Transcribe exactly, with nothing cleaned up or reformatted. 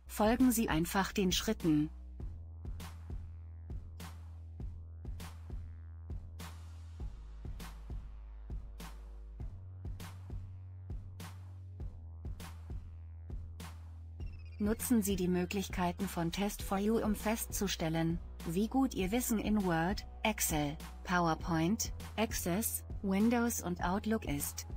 Folgen Sie einfach den Schritten. Nutzen Sie die Möglichkeiten von Test for You, um festzustellen, wie gut Ihr Wissen in Word, Excel, PowerPoint, Access, Windows und Outlook ist.